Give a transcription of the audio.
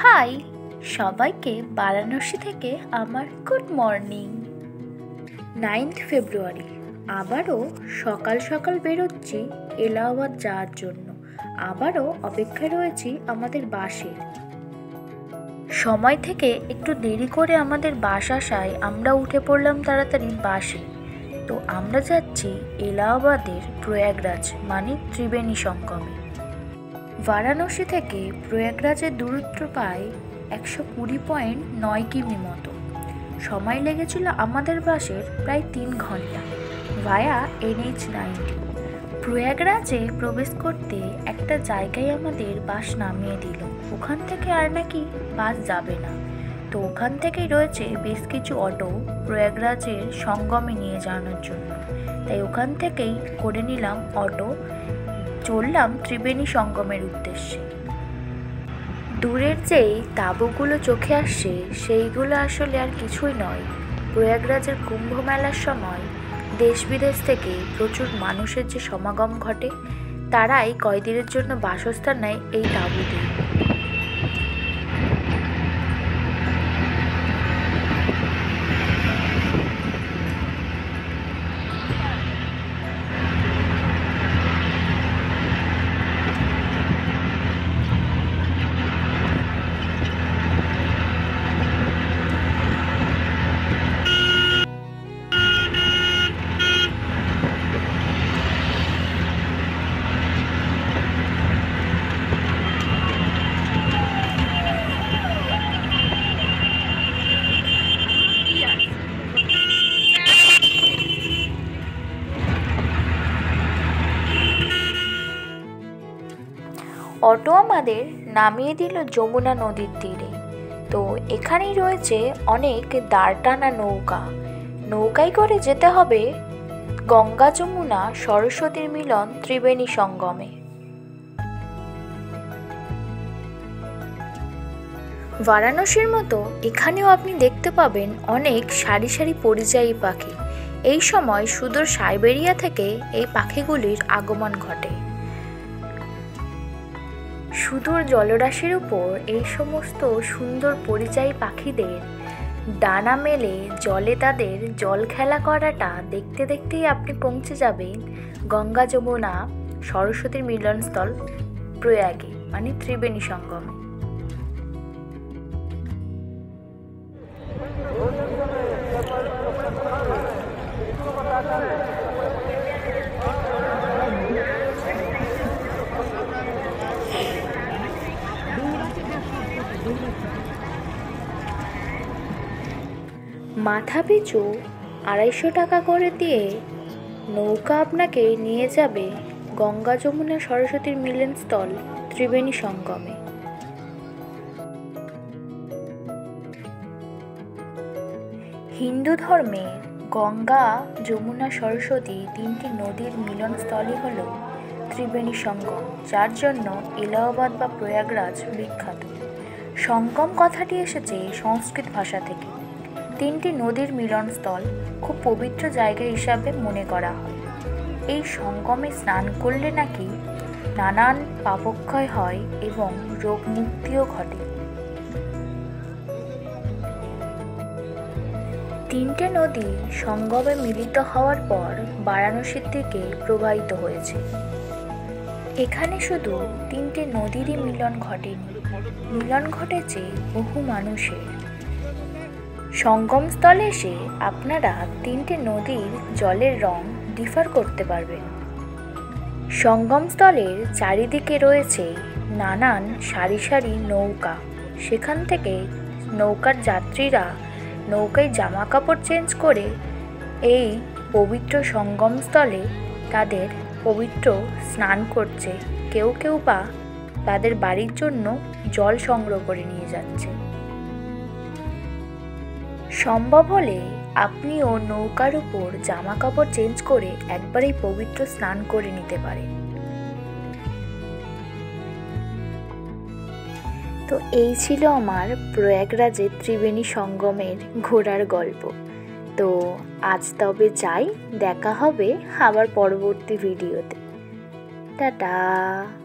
High সবাইকে বারাণসী থেকে আমার গুড মর্নিং। 9 ফেব্রুয়ারি আবারও সকাল সকাল বেরোচ্ছি এলাহাবাদ যাওয়ার জন্য। আবারও অপেক্ষায় রয়েছি আমাদের বাসের। সময় থেকে একটু দেরি করে আমাদের বাস আসায় আমরা উঠে পড়লাম তাড়াতাড়ি বাসে। তো আমরা যাচ্ছি এলাহাবাদের প্রয়াগরাজ মানে ত্রিবেণী সঙ্গমে। বারাণসী থেকে প্রয়াগরাজের দূরত্ব প্রায় 120.9 কিমি মতো। সময় লেগেছিল আমাদের বাসের প্রায় 3 ঘন্টা ভায়া NH-90। প্রয়াগরাজে প্রবেশ করতে একটা জায়গায় আমাদের বাস নামিয়ে দিল। ওখান থেকে আর নাকি বাস যাবে না। তো ওখান থেকেই রয়েছে বেশ কিছু অটো প্রয়াগরাজের সঙ্গমে নিয়ে যাওয়ার জন্য। তাই ওখান থেকেই করে নিলাম অটো, চললাম ত্রিবেণী সঙ্গমের উদ্দেশ্যে। দূরের যেই তাঁবুগুলো চোখে আসছে সেইগুলো আসলে আর কিছুই নয়। প্রয়াগরাজের কুম্ভ মেলার সময় দেশ বিদেশ থেকে প্রচুর মানুষের যে সমাগম ঘটে, তারাই কয়েকদিনের জন্য বাসস্থান নেয় এই তাঁবুতে। অটো আমাদের নামিয়ে দিল যমুনা নদীর তীরে। তো এখানেই রয়েছে অনেক দাঁড়টানা নৌকায় করে যেতে হবে গঙ্গা যমুনা সরস্বতীর মিলন ত্রিবেণী সঙ্গমে। বারাণসীর মতো এখানেও আপনি দেখতে পাবেন অনেক সারি সারি পরিযায়ী পাখি। এই সময় সুদূর সাইবেরিয়া থেকে এই পাখিগুলির আগমন ঘটে। সুদূর জলরাশির উপর এই সমস্ত সুন্দর পরিযায়ী পাখিদের ডানা মেলে জলে তাদের জল খেলা করাটা দেখতে দেখতেই আপনি পৌঁছে যাবেন গঙ্গা যমুনা সরস্বতীর মিলনস্থল প্রয়াগে মানে ত্রিবেণী সঙ্গমে। মাথা পিছু 250 টাকা করে দিয়ে নৌকা আপনাকে নিয়ে যাবে গঙ্গা যমুনা সরস্বতীর মিলনস্থল ত্রিবেণী সঙ্গমে। হিন্দু ধর্মে গঙ্গা যমুনা সরস্বতী 3টি নদীর মিলনস্থলই হল ত্রিবেণী সঙ্গম, যার জন্য এলাহাবাদ বা প্রয়াগরাজ বিখ্যাত। সঙ্গম কথাটি এসেছে সংস্কৃত ভাষা থেকে। 3টি নদীর মিলনস্থল খুব পবিত্র জায়গা হিসাবে মনে করা হয়। এই সঙ্গমে স্নান করলে নাকি নানান পাপক্ষয় হয় এবং রোগ মুক্তিও ঘটে। 3টে নদী সঙ্গমে মিলিত হওয়ার পর বারাণসীর দিকে প্রবাহিত হয়েছে। এখানে শুধু 3টে নদীরই মিলন ঘটেনি, মিলন ঘটেছে বহু মানুষের। সঙ্গমস্থলে এসে আপনারা 3টে নদীর জলের রং ডিফার করতে পারবেন। সঙ্গমস্থলের চারিদিকে রয়েছে নানান সারি সারি নৌকা। সেখান থেকে নৌকার যাত্রীরা নৌকায় জামা কাপড় চেঞ্জ করে এই পবিত্র সঙ্গমস্থলে তাদের পবিত্র স্নান করছে। কেউ কেউ বা তাদের বাড়ির জন্য জল সংগ্রহ করে নিয়ে যাচ্ছে। সম্ভব হলে আপনিও নৌকার উপর জামা কাপড় চেঞ্জ করে একবারেই পবিত্র স্নান করে নিতে পারেন। তো এই ছিল আমার প্রয়াগরাজের ত্রিবেণী সঙ্গমের ঘোরার গল্প। তো আজ তবে যাই, দেখা হবে আবার পরবর্তী ভিডিওতে। টাটা।